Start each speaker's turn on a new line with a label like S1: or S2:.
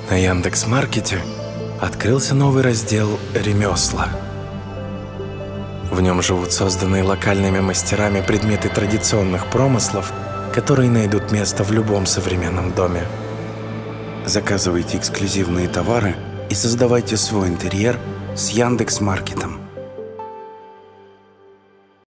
S1: На Яндекс.Маркете открылся новый раздел «Ремесла». В нем живут созданные локальными мастерами предметы традиционных промыслов, которые найдут место в любом современном доме. Заказывайте эксклюзивные товары и создавайте свой интерьер с Яндекс.Маркетом.